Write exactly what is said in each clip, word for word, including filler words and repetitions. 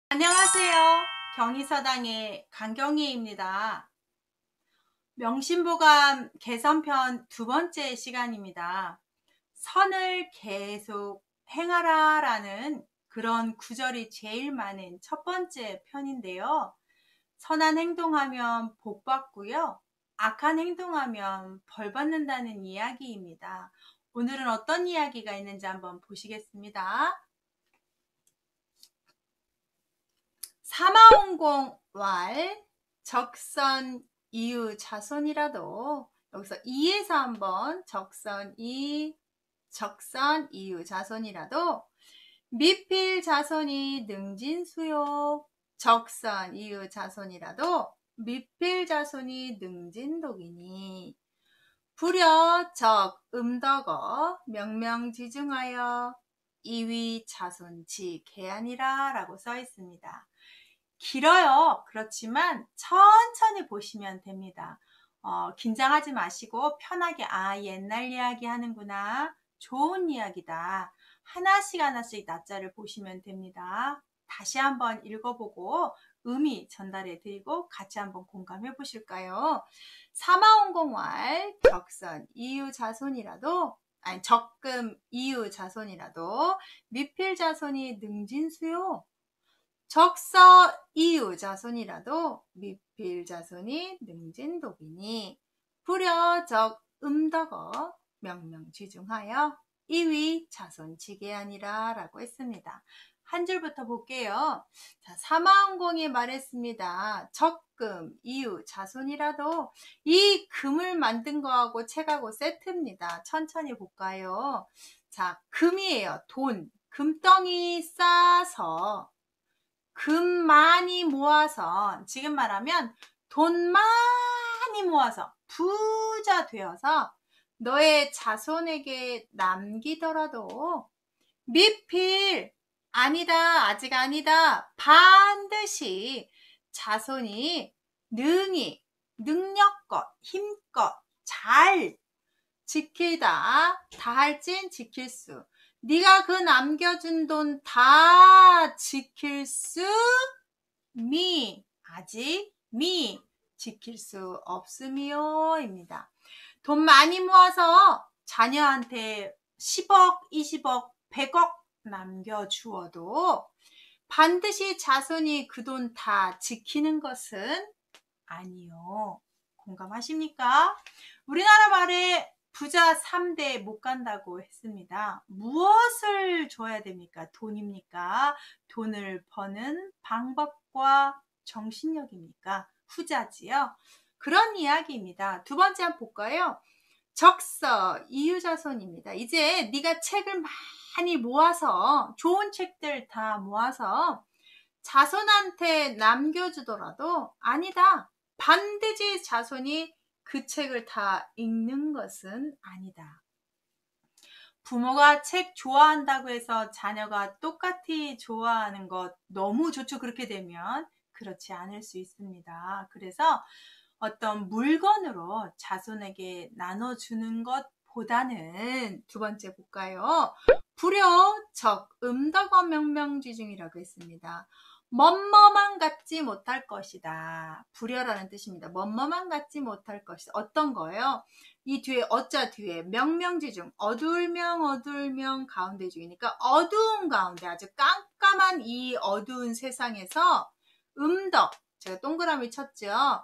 안녕하세요. 경희서당의 강경희입니다. 명심보감 개선편 두 번째 시간입니다. 선을 계속 행하라 라는 그런 구절이 제일 많은 첫 번째 편인데요. 선한 행동하면 복 받고요. 악한 행동하면 벌 받는다는 이야기입니다. 오늘은 어떤 이야기가 있는지 한번 보시겠습니다. 사마온공 왈 적선 이유 자손이라도 여기서 이에서 한번 적선 이 적선 이유 자손이라도 미필 자손이 능진수요 적선 이유 자손이라도 미필 자손이 능진독이니 불여 적 음덕어 명명지중하여 이위 자손치 개하니라 라고 써 있습니다. 길어요. 그렇지만 천천히 보시면 됩니다. 어, 긴장하지 마시고 편하게 아 옛날 이야기 하는구나. 좋은 이야기다. 하나씩 하나씩 낮자를 보시면 됩니다. 다시 한번 읽어보고 의미 전달해 드리고 같이 한번 공감해 보실까요? 사마온공왈 적선 이유 자손이라도 아니 적금 이유 자손이라도 미필 자손이 능진수요. 적서 이유 자손이라도 미필 자손이 능진독이니 불여적 음덕어 명명지중하여 이위 자손치계하니라 라고 했습니다. 한 줄부터 볼게요. 자, 사마온공이 말했습니다. 적금 이유 자손이라도 이 금을 만든 거하고 책하고 세트입니다. 천천히 볼까요? 자, 금이에요. 돈. 금덩이 싸서 금 많이 모아서 지금 말하면 돈 많이 모아서 부자 되어서 너의 자손에게 남기더라도 미필 아니다 아직 아니다 반드시 자손이 능히 능력껏 힘껏 잘 지키다 다할진 지킬 수 네가 그 남겨준 돈 다 지킬 수 미 아직 미 지킬 수 없음이요 입니다. 돈 많이 모아서 자녀한테 십억 이십억 백억 남겨주어도 반드시 자손이 그 돈 다 지키는 것은 아니요. 공감하십니까? 우리나라 말에 부자 삼 대 못 간다고 했습니다. 무엇을 줘야 됩니까? 돈입니까? 돈을 버는 방법과 정신력입니까? 후자지요. 그런 이야기입니다. 두 번째 한번 볼까요? 적서 이유자손입니다. 이제 네가 책을 많이 모아서 좋은 책들 다 모아서 자손한테 남겨주더라도 아니다. 반드시 자손이 그 책을 다 읽는 것은 아니다. 부모가 책 좋아한다고 해서 자녀가 똑같이 좋아하는 것 너무 좋죠. 그렇게 되면 그렇지 않을 수 있습니다. 그래서 어떤 물건으로 자손에게 나눠주는 것보다는 두 번째 볼까요? 불여 적 음덕어 명명지중이라고 했습니다. 멈멈한 갖지 못할 것이다. 불여라는 뜻입니다. 멈멈한 갖지 못할 것이다. 어떤 거예요? 이 뒤에 어자 뒤에 명명지중 어두울명 어두울명 가운데 중이니까 어두운 가운데 아주 깜깜한 이 어두운 세상에서 음덕 제가 동그라미 쳤죠.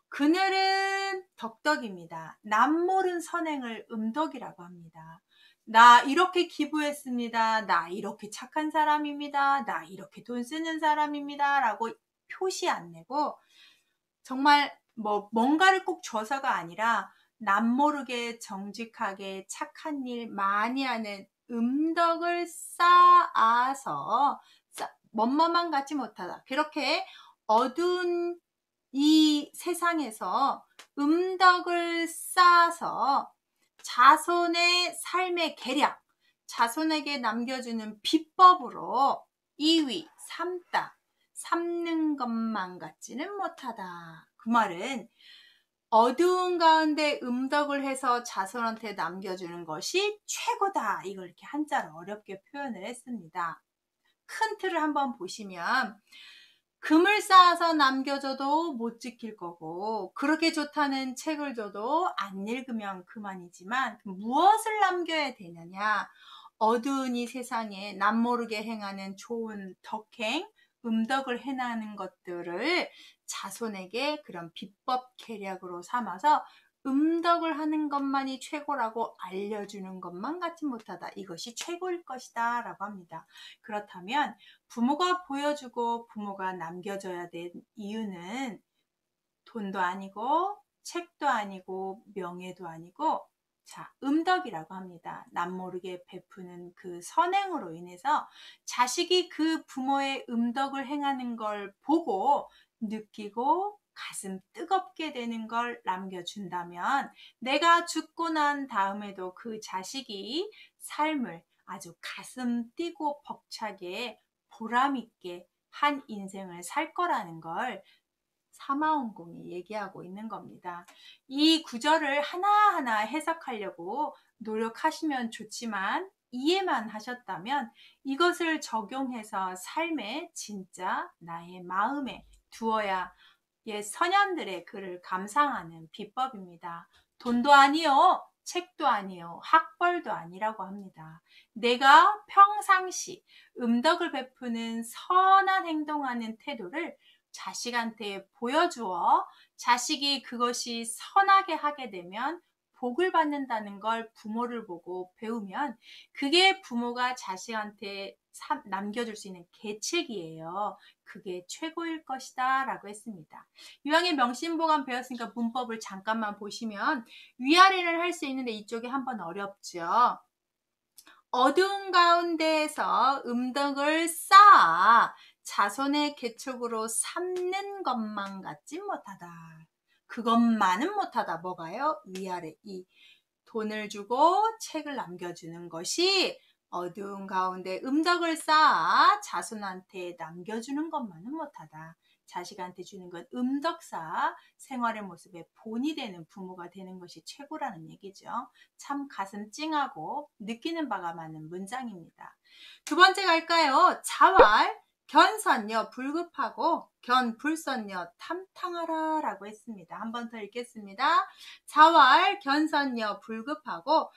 그늘은 덕덕입니다. 남모른 선행을 음덕이라고 합니다. 나 이렇게 기부했습니다. 나 이렇게 착한 사람입니다. 나 이렇게 돈 쓰는 사람입니다. 라고 표시 안 내고 정말 뭐 뭔가를 꼭 줘서가 아니라 남모르게 정직하게 착한 일 많이 하는 음덕을 쌓아서 멈멈한 갖지 못하다. 그렇게 어두운 이 세상에서 음덕을 쌓아서 자손의 삶의 계략, 자손에게 남겨주는 비법으로 이위, 삼다, 삼는 것만 같지는 못하다. 그 말은 어두운 가운데 음덕을 해서 자손한테 남겨주는 것이 최고다. 이걸 이렇게 한자로 어렵게 표현을 했습니다. 큰 틀을 한번 보시면 금을 쌓아서 남겨줘도 못 지킬 거고 그렇게 좋다는 책을 줘도 안 읽으면 그만이지만 무엇을 남겨야 되느냐? 어두운 이 세상에 남모르게 행하는 좋은 덕행, 음덕을 행하는 것들을 자손에게 그런 비법 계략으로 삼아서 음덕을 하는 것만이 최고라고 알려주는 것만 같지 못하다. 이것이 최고일 것이다 라고 합니다. 그렇다면 부모가 보여주고 부모가 남겨줘야 될 이유는 돈도 아니고 책도 아니고 명예도 아니고 자, 음덕이라고 합니다. 남모르게 베푸는 그 선행으로 인해서 자식이 그 부모의 음덕을 행하는 걸 보고 느끼고 가슴 뜨겁게 되는 걸 남겨준다면 내가 죽고 난 다음에도 그 자식이 삶을 아주 가슴 뛰고 벅차게 보람있게 한 인생을 살 거라는 걸 사마원공이 얘기하고 있는 겁니다. 이 구절을 하나하나 해석하려고 노력하시면 좋지만 이해만 하셨다면 이것을 적용해서 삶에 진짜 나의 마음에 두어야 옛 선현들의 글을 감상하는 비법입니다. 돈도 아니요, 책도 아니요, 학벌도 아니라고 합니다. 내가 평상시 음덕을 베푸는 선한 행동하는 태도를 자식한테 보여주어 자식이 그것이 선하게 하게 되면 복을 받는다는 걸 부모를 보고 배우면 그게 부모가 자식한테 남겨줄 수 있는 계책이에요. 그게 최고일 것이다 라고 했습니다. 이왕에 명심보감 배웠으니까 문법을 잠깐만 보시면 위아래를 할 수 있는데 이쪽이 한번 어렵죠. 어두운 가운데에서 음덕을 쌓아 자손의 계책으로 삼는 것만 같지 못하다. 그것만은 못하다. 뭐가요? 위아래 이 돈을 주고 책을 남겨주는 것이 어두운 가운데 음덕을 쌓아 자손한테 남겨주는 것만은 못하다. 자식한테 주는 건 음덕사 생활의 모습에 본이 되는 부모가 되는 것이 최고라는 얘기죠. 참 가슴 찡하고 느끼는 바가 많은 문장입니다. 두 번째 갈까요? 자활 견선여 불급하고 견불선여 탐탕하라 라고 했습니다. 한 번 더 읽겠습니다. 자활 견선여 불급하고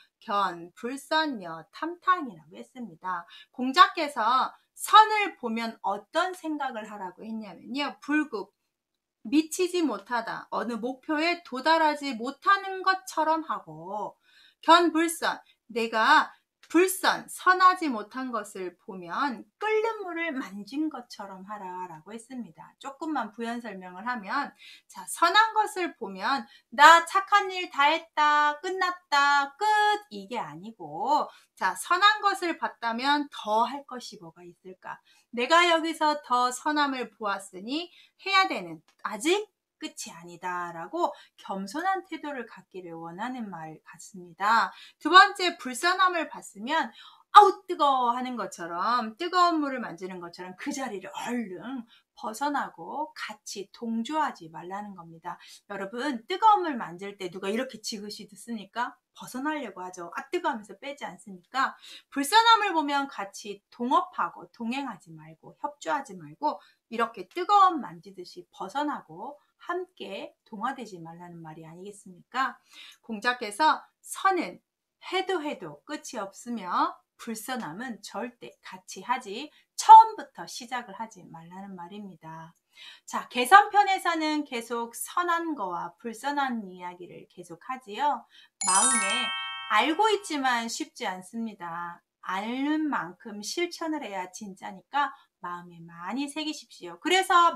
견불선여 탐탕이라고 했습니다. 공자께서 선을 보면 어떤 생각을 하라고 했냐면요. 불급, 미치지 못하다, 어느 목표에 도달하지 못하는 것처럼 하고 견불선, 내가 불선, 선하지 못한 것을 보면 끓는 물을 만진 것처럼 하라 라고 했습니다. 조금만 부연 설명을 하면 자, 선한 것을 보면 나 착한 일 다 했다, 끝났다, 끝 이게 아니고 자, 선한 것을 봤다면 더 할 것이 뭐가 있을까? 내가 여기서 더 선함을 보았으니 해야 되는 아직 끝이 아니다 라고 겸손한 태도를 갖기를 원하는 말 같습니다. 두 번째, 불선함을 봤으면 아우 뜨거워 하는 것처럼 뜨거운 물을 만지는 것처럼 그 자리를 얼른 벗어나고 같이 동조하지 말라는 겁니다. 여러분 뜨거운 물 만질 때 누가 이렇게 지그시 듣습니까? 벗어나려고 하죠. 아 뜨거우면서 빼지 않습니까? 불선함을 보면 같이 동업하고 동행하지 말고 협조하지 말고 이렇게 뜨거운 만지듯이 벗어나고 함께 동화되지 말라는 말이 아니겠습니까? 공자께서 선은 해도 해도 끝이 없으며 불선함은 절대 같이 하지 처음부터 시작을 하지 말라는 말입니다. 자, 개선편에서는 계속 선한 거와 불선한 이야기를 계속 하지요. 마음에 알고 있지만 쉽지 않습니다. 아는 만큼 실천을 해야 진짜니까 마음에 많이 새기십시오. 그래서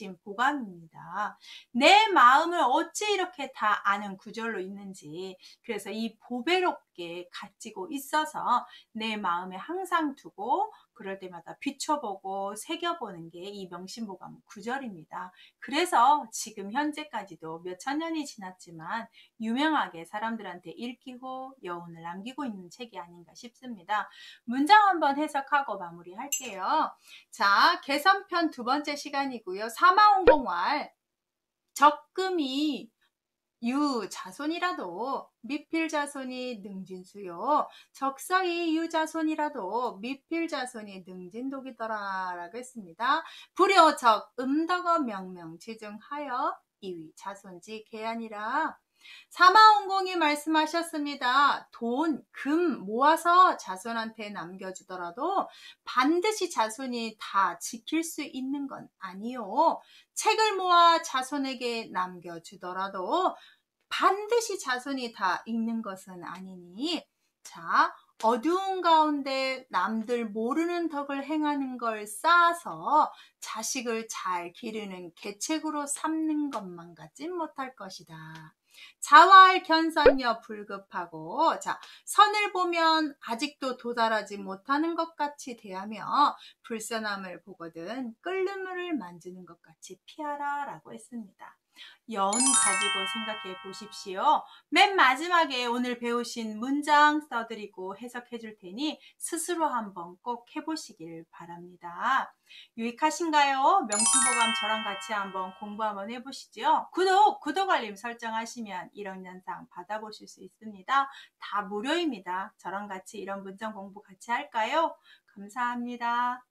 명심보감입니다. 내 마음을 어찌 이렇게 다 아는 구절로 있는지 그래서 이 보배롭게 가지고 있어서 내 마음에 항상 두고 그럴 때마다 비춰보고 새겨보는 게 이 명심보감 구절입니다. 그래서 지금 현재까지도 몇천 년이 지났지만 유명하게 사람들한테 읽히고 여운을 남기고 있는 책이 아닌가 싶습니다. 문장 한번 해석하고 마무리할게요. 자, 개선편 두 번째 시간이고요. 사마원공활 적금이 유자손이라도 미필자손이 능진수요. 적서이 유자손이라도 미필자손이 능진독이더라 라고 했습니다. 불효적 음덕어 명명지중하여 이위 자손지 계아니라. 사마원공이 말씀하셨습니다. 돈, 금 모아서 자손한테 남겨주더라도 반드시 자손이 다 지킬 수 있는 건 아니요. 책을 모아 자손에게 남겨주더라도 반드시 자손이 다 읽는 것은 아니니, 자, 어두운 가운데 남들 모르는 덕을 행하는 걸 쌓아서 자식을 잘 기르는 계책으로 삼는 것만 같진 못할 것이다. 자활 견선여 불급하고, 자, 선을 보면 아직도 도달하지 못하는 것 같이 대하며 불선함을 보거든 끓는 만지는 것 같이 피하라 라고 했습니다. 연 가지고 생각해 보십시오. 맨 마지막에 오늘 배우신 문장 써드리고 해석해 줄 테니 스스로 한번 꼭 해보시길 바랍니다. 유익하신가요? 명심보감 저랑 같이 한번 공부 한번 해보시죠. 구독, 구독 알림 설정하시면 이런 영상 받아보실 수 있습니다. 다 무료입니다. 저랑 같이 이런 문장 공부 같이 할까요? 감사합니다.